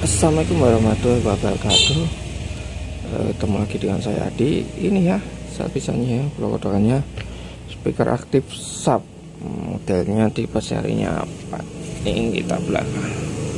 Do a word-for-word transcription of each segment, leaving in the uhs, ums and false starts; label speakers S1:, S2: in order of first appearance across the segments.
S1: Assalamualaikum warahmatullahi wabarakatuh. e, Ketemu lagi dengan saya Adi. Ini ya saat pisahnya ya, blokotokannya speaker aktif sub. Modelnya tipe serinya apa? Ini kita belakang.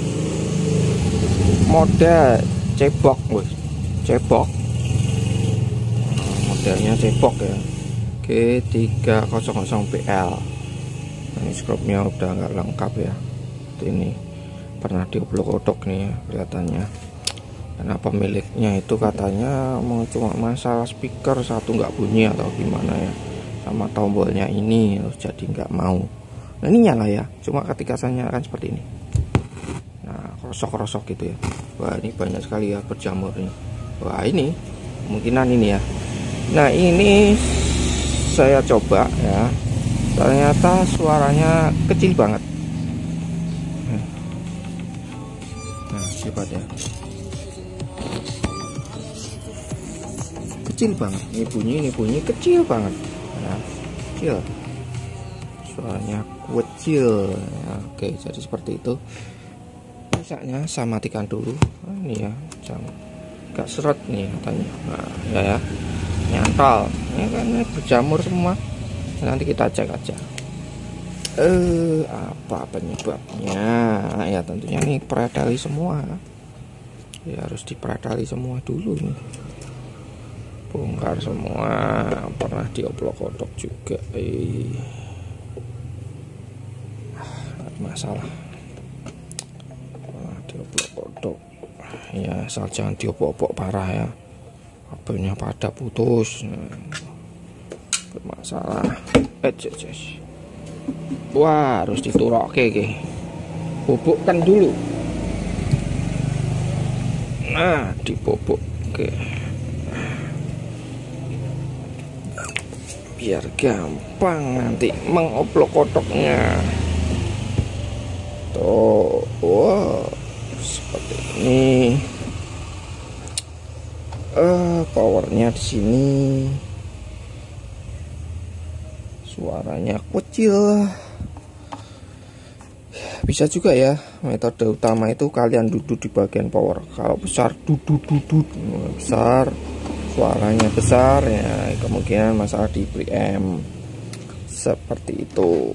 S1: Model cebok, wih, cebok. Modelnya cebok ya, G tiga nol nol B L. Ini skrupnya udah nggak lengkap ya. Ini pernah dioblok-odok nih ya, kelihatannya. Karena pemiliknya itu katanya mau cuma masalah speaker satu nggak bunyi atau gimana ya, sama tombolnya ini, terus jadi nggak mau. Nah ini nyala ya, cuma ketika saya nyalakan seperti ini, nah krosok-krosok gitu ya. Wah ini banyak sekali ya berjamur nih. Wah ini kemungkinan ini ya. Nah ini saya coba ya, ternyata suaranya kecil banget. Sifatnya kecil banget, ini bunyi ini bunyi kecil banget ya, kecil, suaranya kecil ya. Oke, jadi seperti itu. Rusaknya saya matikan dulu. Nah, ini ya, jangan gak seret nih katanya. Nah ya ya, nyantol ini kan berjamur semua. Nanti kita cek aja eh apa penyebabnya ya. Tentunya nih peredali semua ya, harus diperedali semua dulu nih, bongkar semua. Pernah dioblok-odok juga eh masalah, pernah dioblok-odok ya, asal jangan diobok-obok parah ya, kabelnya pada putus. Nah, bermasalah. eh ces Wah, harus diturok oke, oke. Bubukkan dulu. Nah, dibobok. Oke. Biar gampang nanti mengoblok-odoknya. Tuh, wow, seperti ini. Eh, uh, powernya di sini. Suaranya kecil. Bisa juga ya, metode utama itu kalian duduk di bagian power. Kalau besar duduk duduk besar, suaranya besar ya, kemungkinan masalah di preamp seperti itu.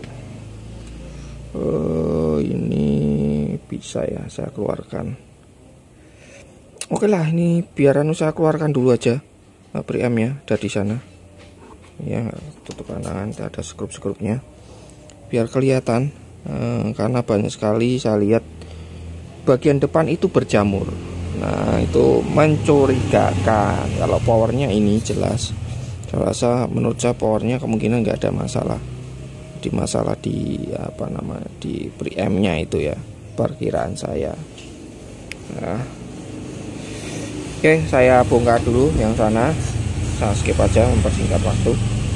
S1: Uh, ini bisa ya saya keluarkan. Oke lah, ini biar anu saya keluarkan dulu aja preamp ya, ada di sana. Ya, tutup tangan, ada skrup-skrupnya biar kelihatan. Eh, karena banyak sekali saya lihat bagian depan itu berjamur. Nah itu mencurigakan. Kalau powernya ini jelas, saya rasa menurut saya powernya kemungkinan nggak ada masalah. Di masalah di apa namanya di preampnya itu ya, perkiraan saya. Nah, oke, saya bongkar dulu yang sana. Saya skip aja mempersingkat waktu.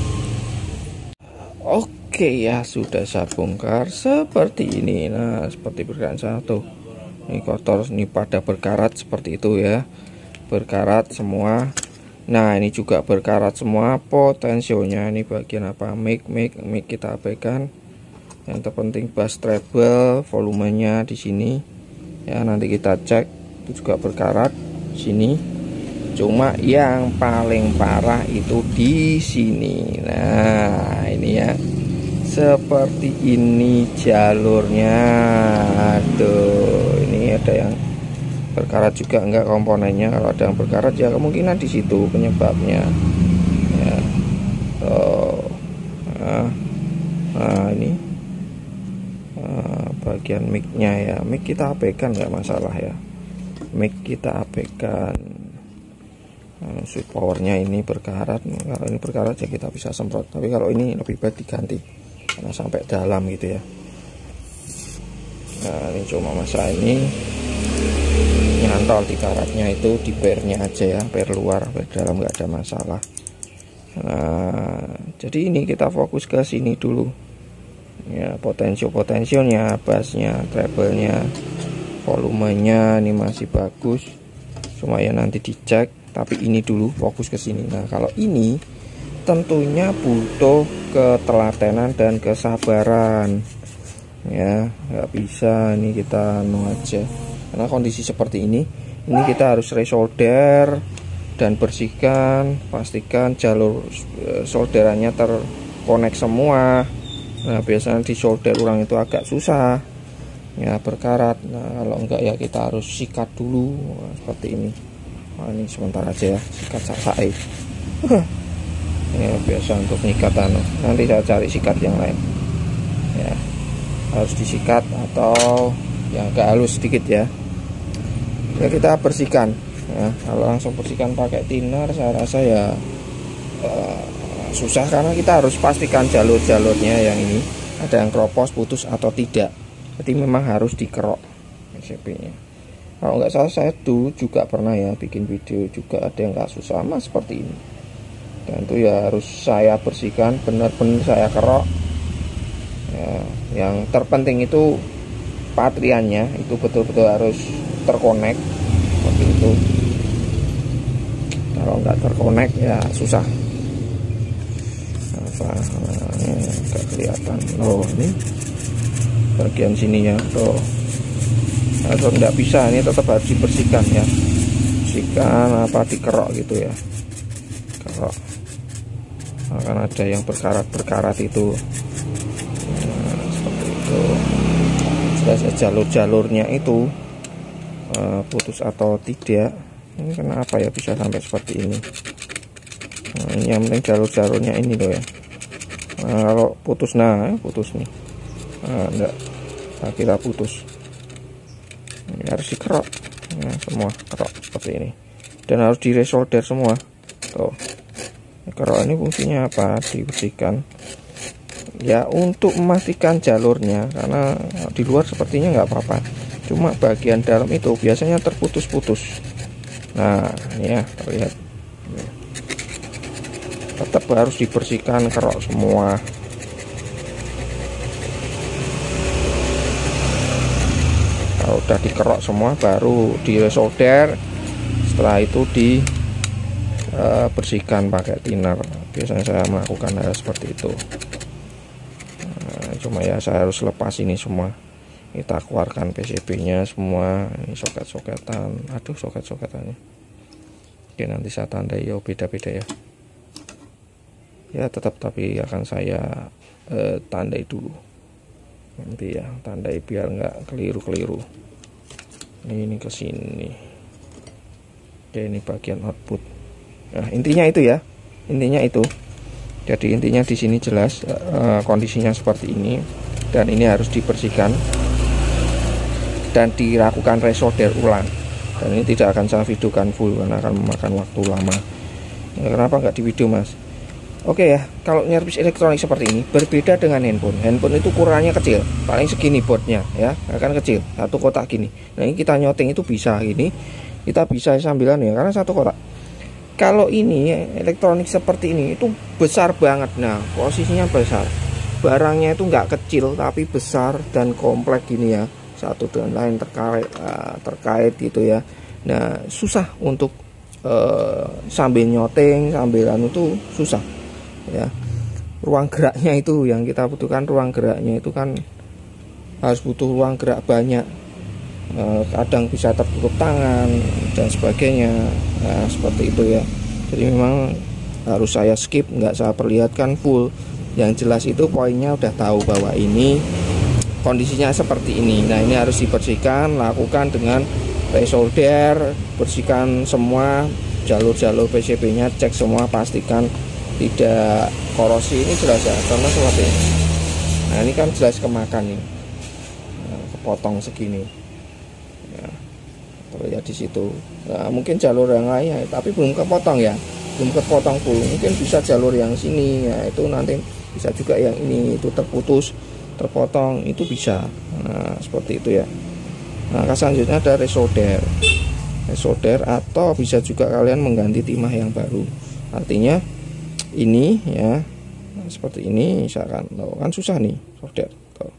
S1: Oke ya, sudah saya bongkar seperti ini. Nah seperti perkiraan saya tuh, ini kotor, ini pada berkarat seperti itu ya, berkarat semua. Nah ini juga berkarat semua potensionya. Ini bagian apa, mic mic mic kita abaikan. Yang terpenting bass treble, volumenya di sini ya, nanti kita cek. Itu juga berkarat sini. Cuma yang paling parah itu di sini. Nah ini ya, seperti ini jalurnya. Aduh, ini ada yang berkarat juga enggak komponennya. Kalau ada yang berkarat ya kemungkinan di situ penyebabnya ya. Oh, nah, nah ini nah, bagian micnya ya, mic kita abaikan nggak masalah ya, mic kita abaikan. Nah, switch powernya ini berkarat. Kalau ini berkarat ya kita bisa semprot, tapi kalau ini lebih baik diganti karena sampai dalam gitu ya. Nah ini cuma masalah ini nyantol di karatnya itu, di pairnya aja ya, pair luar, pair dalam nggak ada masalah. Nah jadi ini kita fokus ke sini dulu ya, potensio potensinya, bassnya, treble-nya, volumenya ini masih bagus, cuma ya nanti dicek. Tapi ini dulu fokus ke sini. Nah kalau ini tentunya butuh ketelatenan dan kesabaran ya, nggak bisa ini kita anu aja Karena kondisi seperti ini, ini kita harus resolder dan bersihkan, pastikan jalur solderannya terkonek semua. Nah, biasanya di solder ulang itu agak susah ya, berkarat. Nah, kalau enggak ya kita harus sikat dulu. Nah, seperti ini. Nah, ini sebentar aja ya, sikat sasae. Ya, biasa untuk nyikat anu. Nanti saya cari sikat yang lain. Ya, harus disikat atau yang agak halus sedikit ya. Ya, kita bersihkan. Ya, kalau langsung bersihkan pakai thinner, saya rasa ya uh, susah, karena kita harus pastikan jalur-jalurnya yang ini ada yang keropos, putus atau tidak. Jadi memang harus dikerok P C B-nya. Kalau nggak salah saya tuh juga pernah ya bikin video juga ada yang kasus sama seperti ini. Dan itu ya harus saya bersihkan, benar-benar saya kerok. Ya, yang terpenting itu patriannya itu betul-betul harus terkonek seperti itu. Kalau nggak terkonek ya susah. Apa? Nggak kelihatan. Oh, ini bagian sininya tuh. Atau nggak bisa, ini tetap harus dibersihkan ya. Bersihkan apa dikerok gitu ya. Kerok. Akan ada yang berkarat-berkarat itu. Nah, seperti itu. Jelas jalur-jalurnya itu uh, putus atau tidak. Ini kenapa ya bisa sampai seperti ini? Nah, ini yang penting jalur-jalurnya ini loh ya. Nah, kalau putus, nah putus nih. Nah, enggak, saya kira putus. Ini harus dikerok. Nah, semua kerok seperti ini. Dan harus diresolder semua. Tuh. Kerok ini fungsinya apa? Dibersihkan. Ya untuk memastikan jalurnya, karena di luar sepertinya nggak apa-apa. Cuma bagian dalam itu biasanya terputus-putus. Nah, ini ya terlihat. Tetap harus dibersihkan, kerok semua. Kalau udah dikerok semua baru disolder. Setelah itu di uh, bersihkan pakai thinner. Biasanya saya melakukan hal seperti itu. Nah, cuma ya saya harus lepas ini semua. Kita keluarkan P C B-nya semua. Ini soket-soketan. Aduh, soket-soketannya. Oke, nanti saya tandai ya, beda-beda ya. Ya tetap, tapi akan saya uh, tandai dulu. Nanti ya tandai biar nggak keliru-keliru. Ini ke sini. Oke, ini bagian output. Nah, intinya itu ya. Intinya itu. Jadi intinya di sini jelas uh, kondisinya seperti ini, dan ini harus dibersihkan dan dilakukan resolder ulang. Dan ini tidak akan saya videokan full karena akan memakan waktu lama. Ya, kenapa nggak di video, Mas? Oke ya, kalau nyervis elektronik seperti ini berbeda dengan handphone. Handphone itu ukurannya kecil, paling segini boardnya ya, akan kecil, satu kotak gini. Nah, ini kita nyoteng itu bisa gini, kita bisa sambilan ya, karena satu kotak. Kalau ini elektronik seperti ini itu besar banget. Nah, posisinya besar, barangnya itu nggak kecil tapi besar dan kompleks gini ya, satu dengan lain terkait uh, terkait gitu ya. Nah, susah untuk uh, sambil nyoteng sambilan itu susah ya. Ruang geraknya itu yang kita butuhkan, ruang geraknya itu kan harus butuh ruang gerak banyak. Uh, kadang bisa tertutup tangan dan sebagainya. Nah, seperti itu ya. Jadi memang harus saya skip, nggak saya perlihatkan full. Yang jelas itu poinnya udah tahu bahwa ini kondisinya seperti ini. Nah, ini harus dibersihkan, lakukan dengan resolder, bersihkan semua jalur-jalur P C B-nya, cek semua, pastikan tidak korosi. Ini jelas ya, karena seperti ini. Nah, ini kan jelas kemakan nih, nah, kepotong segini. Ya, terlihat di situ. Nah, mungkin jalur yang lain, tapi belum kepotong ya, belum kepotong full. Mungkin bisa jalur yang sini, ya itu nanti bisa juga yang ini itu terputus, terpotong, itu bisa. Nah, seperti itu ya. Nah, selanjutnya ada resolder, resolder atau bisa juga kalian mengganti timah yang baru. Artinya ini ya, nah, seperti ini misalkan, oh, kan susah nih solder.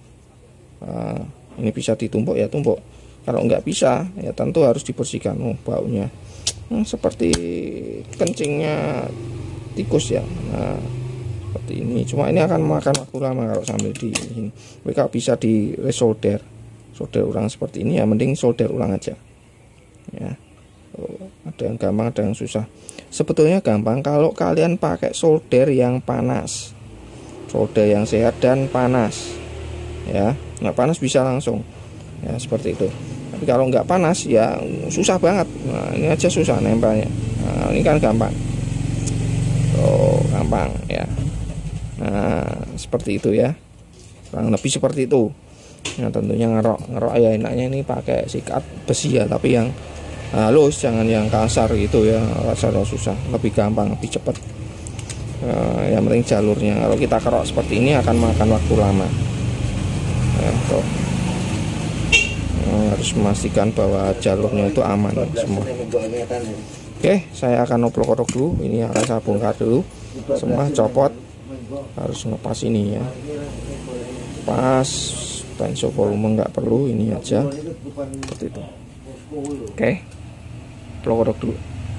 S1: Nah, ini bisa ditumpuk ya, tumpuk. Kalau nggak bisa ya tentu harus dibersihkan. Oh, baunya nah, seperti kencingnya tikus ya. Nah, seperti ini. Cuma ini akan memakan waktu lama kalau sambil di ini. Mereka bisa di resolder solder ulang seperti ini ya, mending solder ulang aja ya. Oh, ada yang gampang, ada yang susah. Sebetulnya gampang kalau kalian pakai solder yang panas, solder yang sehat dan panas ya. Nggak panas bisa langsung ya, seperti itu. Tapi kalau nggak panas ya susah banget. Nah, ini aja susah nempelnya. Nah, ini kan gampang. Oh, gampang ya. Nah, seperti itu ya. Kurang lebih seperti itu. Nah, tentunya ngerok ngerok ya enaknya ini pakai sikat besi ya, tapi yang halus, jangan yang kasar gitu ya. Kasar susah, lebih gampang, lebih cepat. Nah, yang penting jalurnya. Kalau kita kerok seperti ini akan makan waktu lama. Nah, tuh. Nah, harus memastikan bahwa jalurnya itu aman semua. Oke, saya akan oplok-oplok dulu. Ini akan saya bongkar dulu. Semua copot. Harus ngepas ini ya. Pas tensi volume nggak perlu, ini aja seperti itu. Oke, oplok-oplok dulu.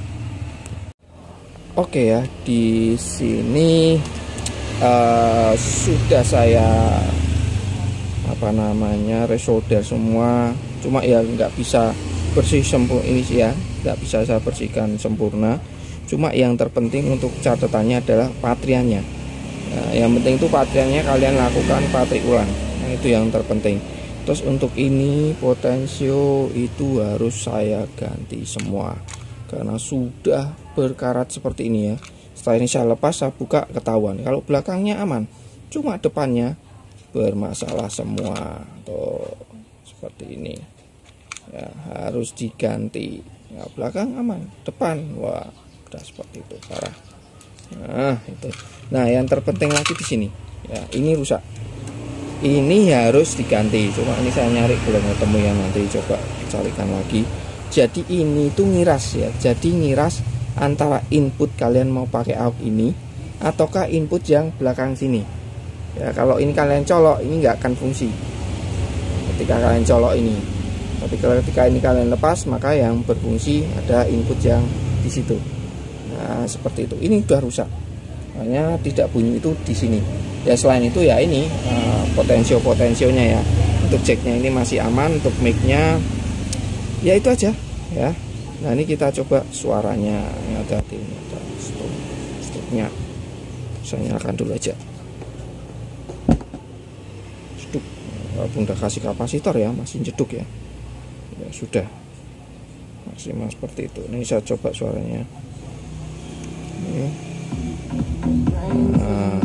S1: Oke ya, di sini uh, sudah saya apa namanya resolder semua, cuma ya nggak bisa bersih sempurna ini sih ya, nggak bisa saya bersihkan sempurna. Cuma yang terpenting untuk catatannya adalah patriannya. Nah, yang penting itu patriannya kalian lakukan patri ulang. Nah, itu yang terpenting. Terus untuk ini potensio itu harus saya ganti semua karena sudah berkarat seperti ini ya. Setelah ini saya lepas, saya buka, ketahuan kalau belakangnya aman, cuma depannya bermasalah semua. Tuh seperti ini ya, harus diganti ya. Belakang aman, depan wah udah seperti itu, parah. Nah itu, nah yang terpenting lagi di sini ya, ini rusak, ini harus diganti. Cuma ini saya nyari belum ketemu, yang nanti coba carikan lagi. Jadi ini tuh ngiras ya, jadi ngiras antara input kalian mau pakai out ini ataukah input yang belakang sini ya. Kalau ini kalian colok, ini nggak akan fungsi ketika kalian colok ini. Tapi kalau ketika ini kalian lepas, maka yang berfungsi ada input yang di situ. Nah seperti itu. Ini udah rusak, hanya tidak bunyi itu di sini ya. Selain itu ya ini uh, potensio potensionya ya, untuk jacknya ini masih aman, untuk mic-nya ya itu aja ya. Nah ini kita coba suaranya, hati-hati, ada stop stopnya, saya nyalakan dulu aja. Jeduk, walaupun udah kasih kapasitor ya masih jeduk ya. Ya sudah maksimal seperti itu. Ini saya coba suaranya. Ini. Nah.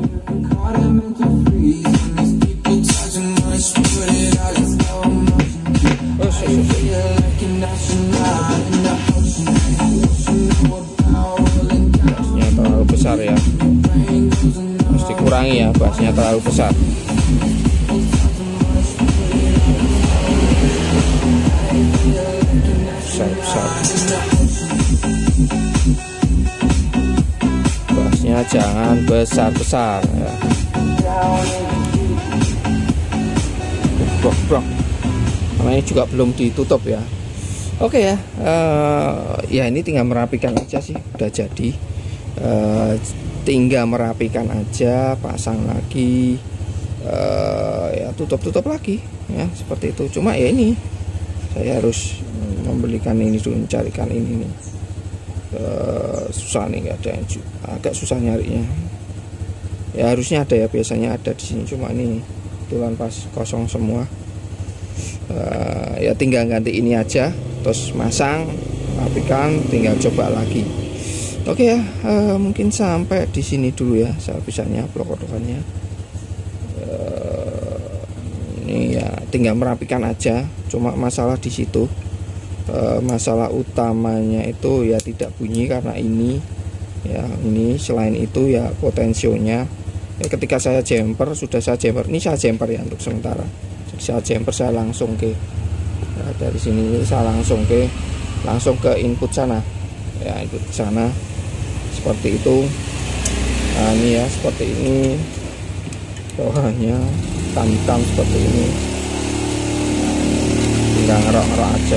S1: Oh, so, so, so. Bassnya terlalu besar ya, harus dikurangi ya, bassnya terlalu besar. Besar-besar. Bassnya jangan besar-besar ya. Brok-brok. Namanya juga belum ditutup ya. Oke ya, uh, ya ini tinggal merapikan aja sih, udah jadi. Uh, tinggal merapikan aja, pasang lagi, uh, ya tutup-tutup lagi ya seperti itu. Cuma ya ini saya harus membelikan ini dulu, mencarikan ini nih. Uh, susah nih, nggak ada yang agak susah nyarinya. Ya harusnya ada ya, biasanya ada di sini. Cuma ini kebetulan pas kosong semua. Uh, ya tinggal ganti ini aja, terus masang, rapikan, tinggal coba lagi. Oke ya, uh, mungkin sampai di sini dulu ya, saya bisanya blok-blokannya. Uh, ini ya tinggal merapikan aja, cuma masalah di situ. Uh, masalah utamanya itu ya tidak bunyi karena ini ya, ini selain itu ya potensionya ya, ketika saya jumper, sudah saya jumper, ini saya jumper ya untuk sementara. Saya jumper, saya langsung ke ya, dari sini saya langsung ke langsung ke input sana ya, input sana seperti itu. Nah ini ya seperti ini, bawahnya hitam-hitam seperti ini, tinggal ngerok-ngerok aja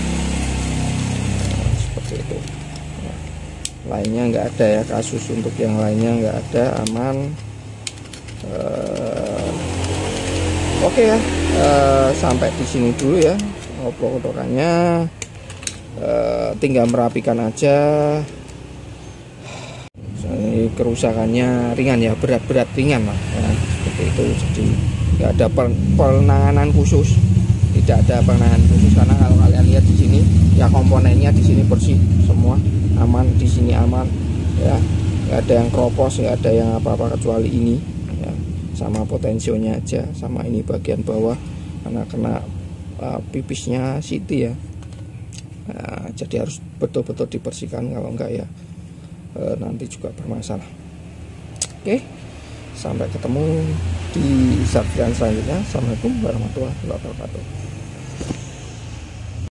S1: nah, seperti itu ya. Lainnya nggak ada ya, kasus untuk yang lainnya nggak ada, aman. uh, Oke okay ya, uh, sampai di sini dulu ya kotorannya. Uh, tinggal merapikan aja. Ini kerusakannya ringan ya, berat-berat ringan lah ya, seperti itu. Jadi nggak ada penanganan khusus, tidak ada penanganan khusus karena kalau kalian lihat di sini ya komponennya di sini bersih semua, aman di sini aman ya, nggak ada yang kropos, nggak ada yang apa-apa kecuali ini ya, sama potensionya aja, sama ini bagian bawah karena kena uh, pipisnya Siti ya. Nah, jadi harus betul-betul dibersihkan, kalau enggak ya e, nanti juga bermasalah. Oke, sampai ketemu di sertifikat selanjutnya. Assalamualaikum warahmatullahi wabarakatuh.